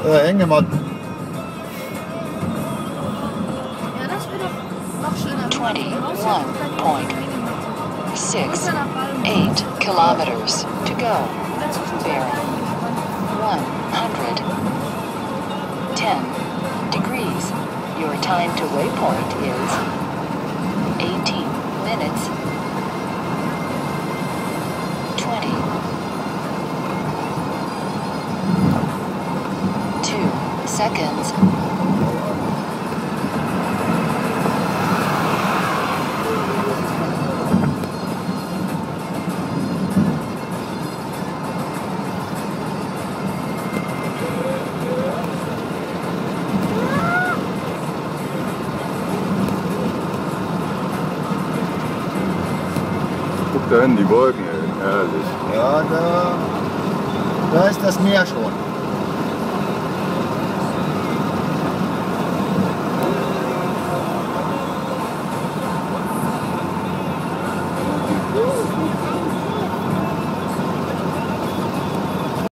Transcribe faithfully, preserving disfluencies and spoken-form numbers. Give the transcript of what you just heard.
Äh, Hängematten. Ja, das wird doch noch schöner. twenty-one point six eight kilometers to go. Bearing one hundred ten degrees. Your time to waypoint is eighteen minutes twenty two seconds. Guck da hin, die Wolken, ey. Herrlich. Ja, da, da ist das Meer schon.